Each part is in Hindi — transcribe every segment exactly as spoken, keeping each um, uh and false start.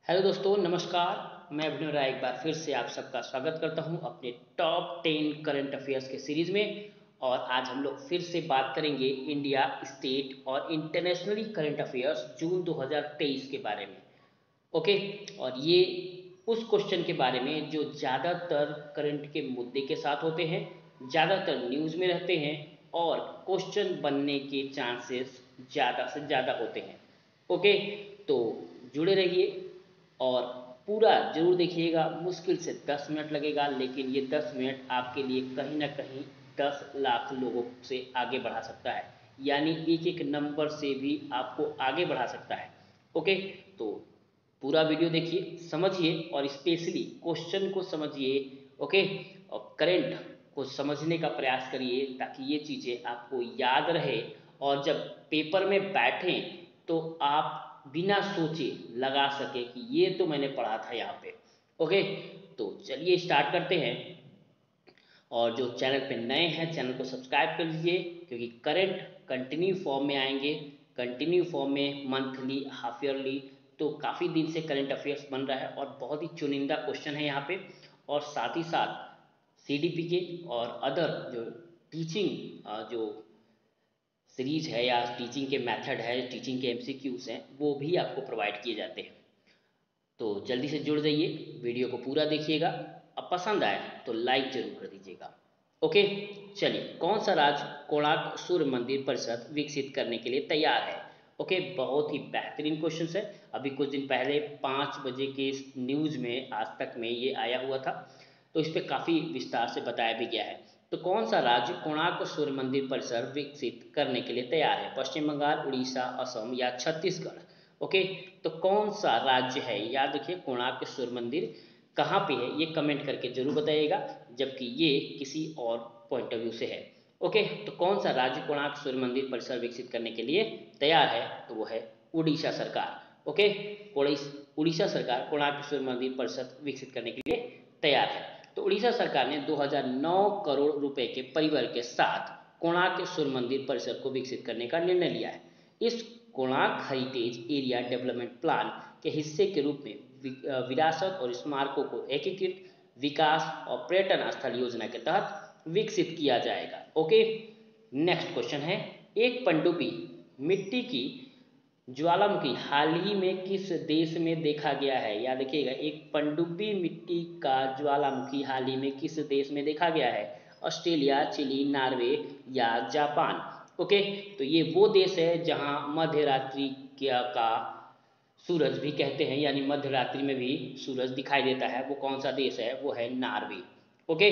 हेलो दोस्तों, नमस्कार। मैं अभिनव राय एक बार फिर से आप सबका स्वागत करता हूं अपने टॉप टेन करंट अफेयर्स के सीरीज में। और आज हम लोग फिर से बात करेंगे इंडिया, स्टेट और इंटरनेशनली करंट अफेयर्स जून दो हज़ार तेईस के बारे में। ओके। और ये उस क्वेश्चन के बारे में जो ज़्यादातर करंट के मुद्दे के साथ होते हैं, ज़्यादातर न्यूज़ में रहते हैं और क्वेश्चन बनने के चांसेस ज़्यादा से ज़्यादा होते हैं। ओके, तो जुड़े रहिए और पूरा जरूर देखिएगा। मुश्किल से दस मिनट लगेगा, लेकिन ये दस मिनट आपके लिए कहीं ना कहीं दस लाख लोगों से आगे बढ़ा सकता है, यानी एक एक नंबर से भी आपको आगे बढ़ा सकता है। ओके, तो पूरा वीडियो देखिए, समझिए और स्पेशली क्वेश्चन को समझिए। ओके, और करंट को समझने का प्रयास करिए ताकि ये चीज़ें आपको याद रहे और जब पेपर में बैठें तो आप बिना सोचे लगा सके कि ये तो मैंने पढ़ा था यहाँ पे। ओके, तो चलिए स्टार्ट करते हैं। और जो चैनल पे नए हैं, चैनल को सब्सक्राइब कर लीजिए, क्योंकि करंट कंटिन्यू फॉर्म में आएंगे। कंटिन्यू फॉर्म में मंथली, हाफ ईयरली, तो काफ़ी दिन से करंट अफेयर्स बन रहा है और बहुत ही चुनिंदा क्वेश्चन है यहाँ पे। और साथ ही साथ सी डी पी के और अदर जो टीचिंग जो सीरीज है या टीचिंग के मेथड है, टीचिंग के एम सी क्यूज़ हैं, वो भी आपको प्रोवाइड किए जाते हैं। तो जल्दी से जुड़ जाइए, वीडियो को पूरा देखिएगा। अब पसंद आए तो लाइक जरूर कर दीजिएगा। ओके, चलिए, कौन सा राज्य कोणार्क सूर्य मंदिर परिसर विकसित करने के लिए तैयार है? ओके, बहुत ही बेहतरीन क्वेश्चन है। अभी कुछ दिन पहले पाँच बजे के न्यूज़ में, आज तक में ये आया हुआ था, तो इस पर काफ़ी विस्तार से बताया भी गया है। तो कौन सा राज्य कोणार्क सूर्य मंदिर परिसर विकसित करने के लिए तैयार है? पश्चिम बंगाल, उड़ीसा, असम या छत्तीसगढ़? ओके, तो कौन सा राज्य है? याद रखिए, कोणार्क सूर्य मंदिर कहाँ पे है ये कमेंट करके जरूर बताइएगा, जबकि ये किसी और पॉइंट ऑफ व्यू से है। ओके, तो कौन सा राज्य कोणार्क सूर्य मंदिर परिसर विकसित करने के लिए तैयार है? तो वो है उड़ीसा सरकार। ओके, उड़ीसा सरकार कोणार्क सूर्य मंदिर परिसर विकसित करने के लिए तैयार है। तो उड़ीसा सरकार ने दो हज़ार नौ करोड़ रुपए के परिवार के साथ कोणार्क सूर्य मंदिर परिसर को विकसित करने का निर्णय लिया है। इस Konark heritage area development plan के हिस्से के रूप में विरासत और स्मारकों को एकीकृत विकास और पर्यटन स्थल योजना के तहत विकसित किया जाएगा। ओके, नेक्स्ट क्वेश्चन है, एक पनडुब्बी मिट्टी की ज्वालामुखी हाल ही में किस देश में देखा गया है? याद रखिएगा, एक पनडुब्बी मिट्टी का ज्वालामुखी हाल ही में किस देश में देखा गया है? ऑस्ट्रेलिया, चिली, नॉर्वे या जापान? ओके, तो ये वो देश है जहां मध्य रात्रि का सूरज भी कहते हैं, यानी मध्य रात्रि में भी सूरज दिखाई देता है। वो कौन सा देश है? वो है नॉर्वे। ओके,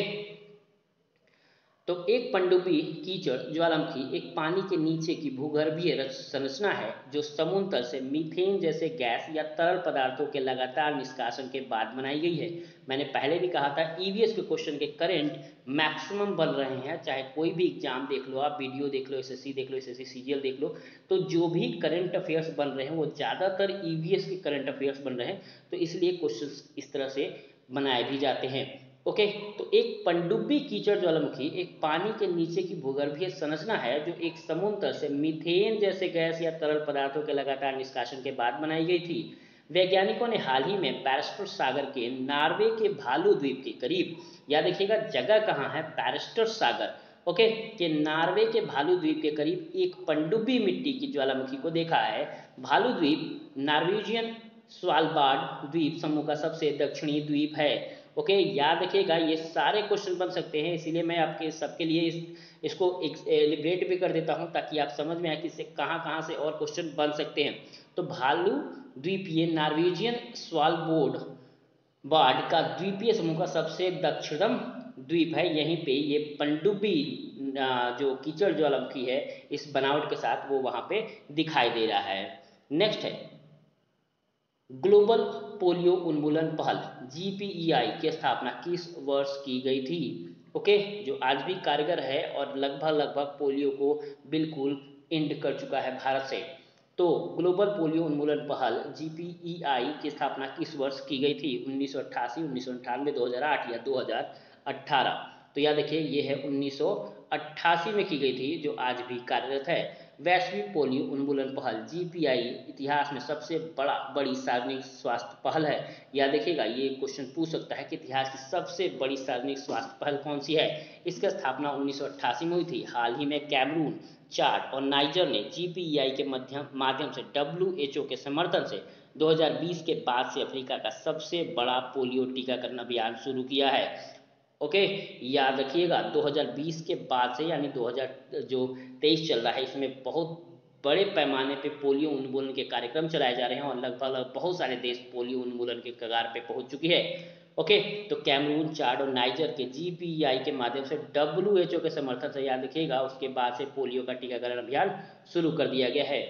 तो एक पनडुब्बी कीचड़ ज्वालामुखी एक पानी के नीचे की भूगर्भीय संरचना है जो समुद्र तल से मीथेन जैसे गैस या तरल पदार्थों के लगातार निष्कासन के बाद बनाई गई है। मैंने पहले भी कहा था, ई वी एस के क्वेश्चन के करंट मैक्सिमम बन रहे हैं, चाहे कोई भी एग्जाम देख लो, आप वीडियो देख लो, एस एस सी देख लो, S S C C G L देख लो, तो जो भी करंट अफेयर्स बन रहे हैं वो ज़्यादातर ई वी एस के करंट अफेयर्स बन रहे हैं, तो इसलिए क्वेश्चन इस तरह से बनाए भी जाते हैं। ओके, तो एक पनडुब्बी कीचड़ ज्वालामुखी एक पानी के नीचे की भूगर्भीय संरचना है जो एक समुद्र तल से मीथेन जैसे गैस या तरल पदार्थों के लगातार निष्कासन के बाद बनाई गई थी। वैज्ञानिकों ने हाल ही में बैरस्टर सागर के नार्वे के भालू द्वीप के करीब, याद रखिएगा जगह कहाँ है, बैरस्टर सागर, ओके, के नार्वे के भालू द्वीप के करीब एक पनडुब्बी मिट्टी की ज्वालामुखी को देखा है। भालू द्वीप नॉर्वेजियन स्वालबार्ड द्वीप समूह का सबसे दक्षिणी द्वीप है। ओके, याद रखिएगा, ये सारे क्वेश्चन बन सकते हैं, इसीलिए मैं आपके सबके लिए इस इसको एलिब्रेट भी कर देता हूं ताकि आप समझ में आए कि इससे कहाँ कहाँ से और क्वेश्चन बन सकते हैं। तो भालू द्वीप ये नॉर्वेजियन स्वालबोर्ड बार्ड का द्वीपीय समूह का सबसे दक्षिणतम द्वीप है। यहीं पे ये पनडुब्बी जो कीचड़ ज्वालामुखी है इस बनावट के साथ वो वहां पे दिखाई दे रहा है। नेक्स्ट है, ग्लोबल पोलियो उन्मूलन पहल जी पी ई आई की स्थापना किस वर्ष की गई थी? ओके, जो आज भी कारगर है और लगभग लगभग पोलियो को बिल्कुल एंड कर चुका है भारत से। तो ग्लोबल पोलियो उन्मूलन पहल जी पी ई आई की स्थापना किस वर्ष की गई थी? उन्नीस सौ अट्ठासी, उन्नीस सौ अट्ठानवे, दो हज़ार आठ या दो हज़ार अठारह? तो याद देखिए, ये है उन्नीस सौ अट्ठासी में की गई थी, जो आज भी कार्यरत है। वैश्विक पोलियो उन्मूलन पहल जी पी आई इतिहास में सबसे बड़ा बड़ी सार्वजनिक स्वास्थ्य पहल है। या देखिएगा ये क्वेश्चन पूछ सकता है कि इतिहास की सबसे बड़ी सार्वजनिक स्वास्थ्य पहल कौन सी है। इसकी स्थापना उन्नीस सौ अट्ठासी में हुई थी। हाल ही में कैमरून, चाड और नाइजर ने जी पी ई आई के माध्यम माध्यम से डब्ल्यू एच ओ के समर्थन से दो हज़ार बीस के बाद से अफ्रीका का सबसे बड़ा पोलियो टीकाकरण अभियान शुरू किया है। ओके, याद रखिएगा दो हज़ार बीस के बाद से, यानी दो हज़ार जो तेईस चल रहा है, इसमें बहुत बड़े पैमाने पे पोलियो उन्मूलन के कार्यक्रम चलाए जा रहे हैं और लगभग बहुत सारे देश पोलियो उन्मूलन के कगार पे पहुंच चुकी है। ओके, तो कैमरून, चाड और नाइजर के जी पी ई आई के माध्यम से डब्ल्यू एच ओ के समर्थन से, याद रखिएगा, उसके बाद से पोलियो का टीकाकरण अभियान शुरू कर दिया गया है।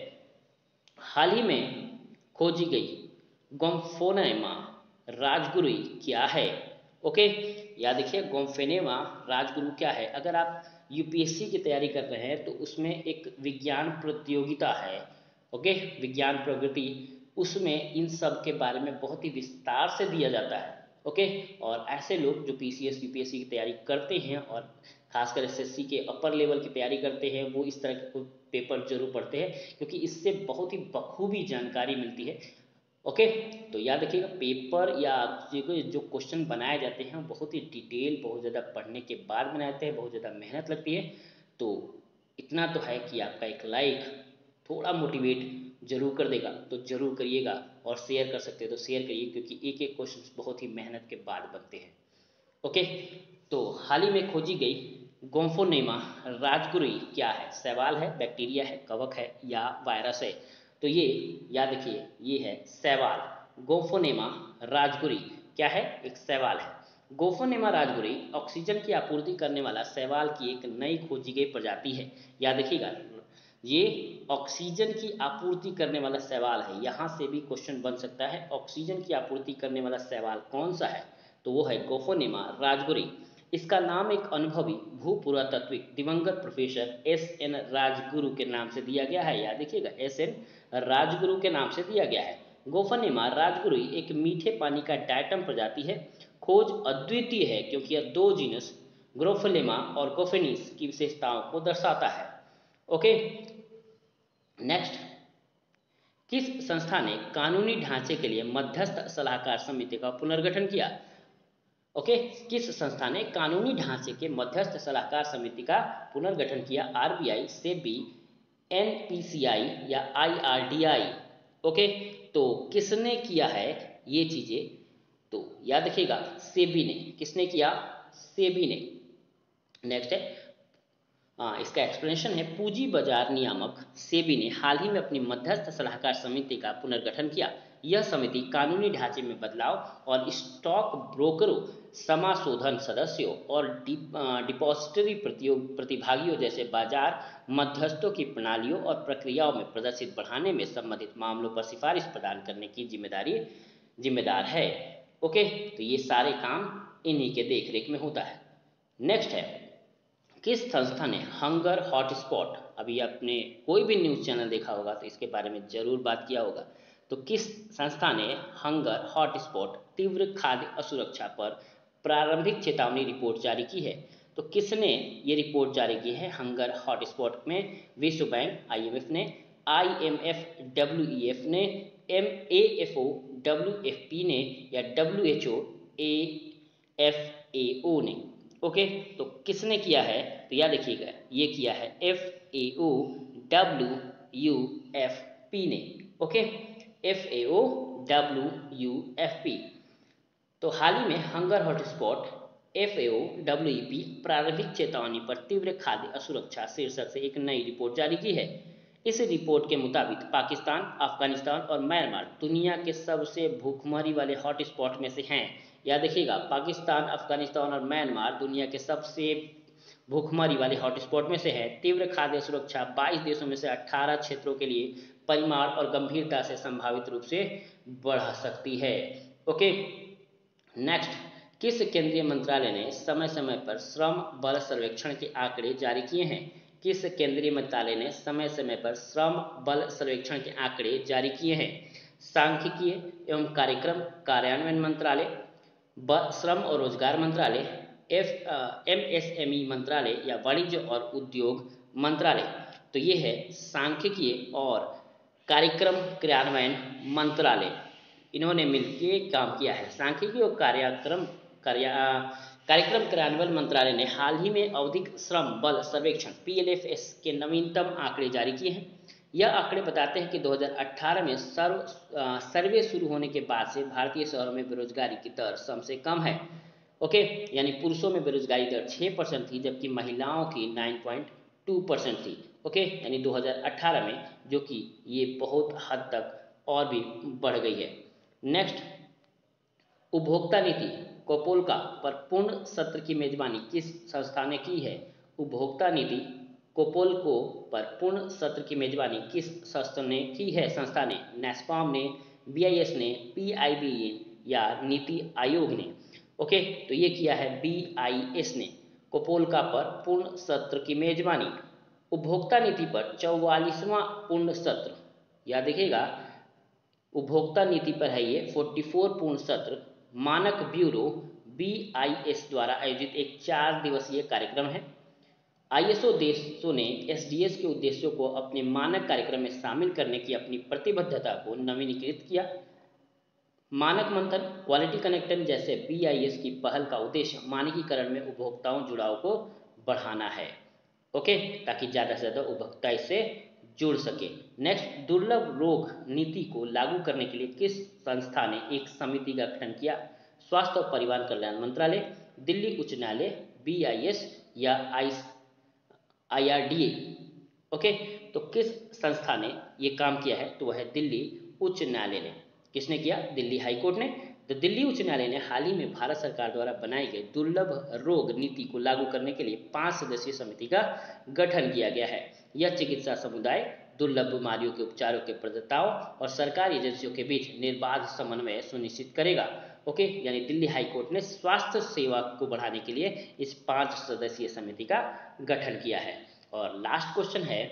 हाल ही में खोजी गई गोम्फोनेमा राजगुरुई क्या है। ओके, याद रखिए गोम्फोनेमा राजगुरु क्या है। अगर आप यू पी एस सी की तैयारी कर रहे हैं तो उसमें एक विज्ञान प्रतियोगिता है। ओके, विज्ञान प्रगति, उसमें इन सब के बारे में बहुत ही विस्तार से दिया जाता है। ओके, और ऐसे लोग जो P C S, U P S C की तैयारी करते हैं और खासकर एस एस सी के अपर लेवल की तैयारी करते हैं, वो इस तरह के पेपर जरूर पढ़ते हैं, क्योंकि इससे बहुत ही बखूबी जानकारी मिलती है। ओके, तो याद रखिएगा पेपर या जो क्वेश्चन बनाए जाते हैं बहुत ही डिटेल, बहुत ज़्यादा पढ़ने के बाद बनाए जाते हैं, बहुत ज़्यादा मेहनत लगती है। तो इतना तो है कि आपका एक लाइक थोड़ा मोटिवेट जरूर कर देगा, तो जरूर करिएगा, और शेयर कर सकते हैं तो शेयर करिए, क्योंकि एक एक क्वेश्चन बहुत ही मेहनत के बाद बनते हैं। ओके, तो हाल ही में खोजी गई गोम्फोनेमा राजगुरुई क्या है। सवाल है, बैक्टीरिया है, कवक है या वायरस है। तो ये याद रखिए, ये है सवाल। गोम्फोनेमा राजगुरुई क्या है, एक सवाल है। गोम्फोनेमा राजगुरुई ऑक्सीजन की आपूर्ति करने वाला शैवाल की एक नई खोजी गई प्रजाति है। याद रखिएगा, ये ऑक्सीजन की आपूर्ति करने वाला शैवाल है। यहाँ से भी क्वेश्चन बन सकता है, ऑक्सीजन की आपूर्ति करने वाला शैवाल कौन सा है, तो वो है गोम्फोनेमा राजगुरुई। इसका नाम एक अनुभवी भूपुरातत्विक दिवंगत प्रोफेसर एस एन राजगुरु के नाम से दिया गया है। याद रखिएगा, एस एन राजगुरु के नाम से दिया गया है। गोम्फोनेमा राजगुरुई एक मीठे पानी का डायटम प्रजाति है। खोज अद्वितीय है क्योंकि यह दो जीनस ग्रोफोलेमा और गोफेनिस की विशेषताओं को दर्शाता है। ओके, नेक्स्ट, किस संस्था ने कानूनी ढांचे के लिए मध्यस्थ सलाहकार समिति का पुनर्गठन किया। ओके, किस संस्था ने कानूनी ढांचे के मध्यस्थ सलाहकार समिति का पुनर्गठन किया। R B I, SEBI, N P C I या I R D I. Okay, तो किसने किया है ये चीजें, तो याद रखिएगा सेबी ने। किसने किया, सेबी ने। नेक्स्ट है, आ, इसका एक्सप्लेनेशन है, पूंजी बाजार नियामक सेबी ने हाल ही में अपनी मध्यस्थ सलाहकार समिति का पुनर्गठन किया। यह समिति कानूनी ढांचे में बदलाव और स्टॉक ब्रोकरों, समाशोधन सदस्यों और डिपॉजिटरी प्रतिभागियों जैसे बाजार मध्यस्थों की प्रणालियों और प्रक्रियाओं में प्रदर्शित बढ़ाने में संबंधित मामलों पर सिफारिश प्रदान करने की जिम्मेदारी जिम्मेदार है। ओके, तो ये सारे काम इन्हीं के देखरेख में होता है। नेक्स्ट है, किस संस्था ने हंगर हॉटस्पॉट, अभी आपने कोई भी न्यूज़ चैनल देखा होगा तो इसके बारे में जरूर बात किया होगा, तो किस संस्था ने हंगर हॉटस्पॉट तीव्र खाद्य असुरक्षा पर प्रारंभिक चेतावनी रिपोर्ट जारी की है। तो किसने ये रिपोर्ट जारी की है हंगर हॉटस्पॉट में। विश्व बैंक, आई एम एफ ने, I M F, W E F ने, M A F O, W F P ने या W H O, A F A O ने। ओके, तो किसने किया है, तो याद रखिएगा ये किया है F A O, W U F P ने। Okay, F A O, W U F P. तो हाल ही में hunger hotspot F A O, W E P प्रारंभिक चेतावनी पर तीव्र खाद्य असुरक्षा शीर्षक से एक नई रिपोर्ट जारी की है। इस रिपोर्ट के मुताबिक पाकिस्तान, अफगानिस्तान और म्यांमार दुनिया के सबसे भूखमरी वाले हॉटस्पॉट में से हैं। याद रखिएगा, पाकिस्तान, अफगानिस्तान और म्यांमार दुनिया के सबसे भूखमरी वाले हॉटस्पॉट में से है। तीव्र खाद्य सुरक्षा बाईस देशों में से अठारह क्षेत्रों के लिए परिमाण और गंभीरता से संभावित रूप से बढ़ सकती है। ओके, नेक्स्ट, किस केंद्रीय मंत्रालय ने समय समय पर श्रम बल सर्वेक्षण के आंकड़े जारी किए हैं। किस केंद्रीय मंत्रालय ने समय समय पर श्रम बल सर्वेक्षण के आंकड़े जारी किए हैं। सांख्यिकीय एवं कार्यक्रम कार्यान्वयन मंत्रालय, श्रम और रोजगार मंत्रालय, F M S M E मंत्रालय या वाणिज्य और उद्योग मंत्रालय। तो ये है सांख्यिकीय और कार्यक्रम क्रियान्वयन मंत्रालय, इन्होंने मिलकर काम किया है। सांख्यिकी और कार्यक्रम कार्या कार्यक्रम क्रियान्वयन मंत्रालय ने हाल ही में आवधिक श्रम बल सर्वेक्षण पी एल एफ एस के नवीनतम आंकड़े जारी किए हैं। यह आंकड़े बताते हैं कि दो हज़ार अठारह में सर्व सर्वे शुरू होने के बाद से भारतीय शहरों में बेरोजगारी की दर सबसे कम है। ओके, यानी पुरुषों में बेरोजगारी दर छः परसेंट थी, जबकि महिलाओं की नौ पॉइंट दो परसेंट थी। ओके, यानी दो हज़ार अठारह में, जो कि ये बहुत हद तक और भी बढ़ गई है। नेक्स्ट, उपभोक्ता नीति कोपोल्का पर पूर्ण सत्र की मेजबानी किस संस्था ने की है? उपभोक्ता नीति कोपोल्को पर पूर्ण सत्र की मेजबानी किस संस्था ने की है? संस्था ने नेस्कॉम ने, बी आई एस ने, पी आई बी या नीति आयोग ने? ओके, तो ये किया है बी आई एस ने, कोपोल्का पर पूर्ण सत्र की मेजबानी। उपभोक्ता नीति पर चौवालीसवां पूर्ण सत्र, याद रखिएगा उपभोक्ता नीति पर है ये चौवालीस पूर्ण सत्र, मानक ब्यूरो बी आई एस द्वारा आयोजित एक चार दिवसीय कार्यक्रम है। आई एस ओ देशों ने एस डी एस के उद्देश्यों को अपने मानक कार्यक्रम में शामिल करने की अपनी प्रतिबद्धता को नवीनीकृत किया। मानक मंथन, क्वालिटी कनेक्टन जैसे बी आई एस की पहल का उद्देश्य मानकीकरण में उपभोक्ताओं जुड़ाव को बढ़ाना है। ओके, ताकि ज़्यादा से ज़्यादा उपभोक्ता इससे जुड़ सके। नेक्स्ट, दुर्लभ रोग नीति को लागू करने के लिए किस संस्था ने एक समिति का गठन किया? स्वास्थ्य और परिवार कल्याण मंत्रालय, दिल्ली उच्च न्यायालय, बी आई एस या I R D A? Okay, तो किस संस्था ने ये काम किया है? तो वह है दिल्ली उच्च न्यायालय ने। किसने किया? दिल्ली हाई कोर्ट ने। तो दिल्ली उच्च न्यायालय ने हाल ही में भारत सरकार द्वारा बनाई गई दुर्लभ रोग नीति को लागू करने के लिए पांच सदस्यीय समिति का गठन किया गया है। यह चिकित्सा समुदाय, दुर्लभ बीमारियों के उपचारों के प्रदाताओं और सरकारी एजेंसियों के बीच निर्बाध समन्वय सुनिश्चित करेगा। ओके, यानी दिल्ली हाई कोर्ट ने स्वास्थ्य सेवा को बढ़ाने के लिए इस पांच सदस्यीय समिति का गठन किया है। और लास्ट क्वेश्चन है,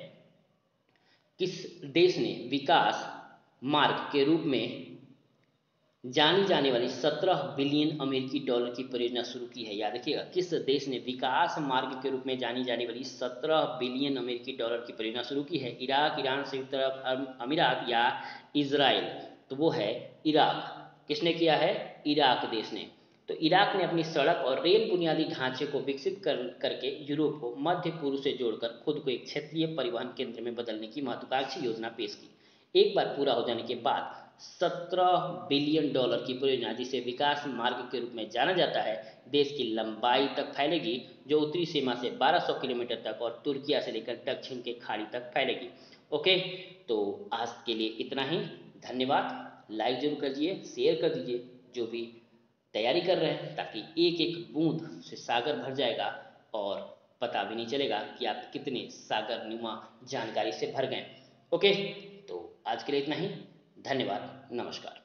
किस देश ने विकास मार्ग के रूप में जानी जाने वाली सत्रह बिलियन अमेरिकी डॉलर की परियोजना शुरू की है? याद रखिएगा, किस देश ने विकास मार्ग के रूप में जानी जाने वाली सत्रह बिलियन अमेरिकी डॉलर की परियोजना शुरू की है? इराक, ईरान, संयुक्त अरब अमीरात या इजराइल? तो वो है इराक। किसने किया है? इराक देश ने। तो इराक ने अपनी सड़क और रेल बुनियादी ढांचे को विकसित कर करके यूरोप को मध्य पूर्व से जोड़कर खुद को एक क्षेत्रीय परिवहन केंद्र में बदलने की महत्वाकांक्षी योजना पेश की। एक बार पूरा हो जाने के बाद सत्रह बिलियन डॉलर की परियोजना, जिसे विकास मार्ग के रूप में जाना जाता है, देश की लंबाई तक फैलेगी, जो उत्तरी सीमा से बारह सौ किलोमीटर तक और तुर्किया से लेकर दक्षिण के खाड़ी तक फैलेगी। ओके, तो आज के लिए इतना ही। धन्यवाद। लाइक जरूर कर दीजिए, शेयर कर दीजिए जो भी तैयारी कर रहे हैं, ताकि एक एक बूंद से सागर भर जाएगा और पता भी नहीं चलेगा कि आप कितने सागर नुमा जानकारी से भर गए। ओके, तो आज के लिए इतना ही। धन्यवाद, नमस्कार।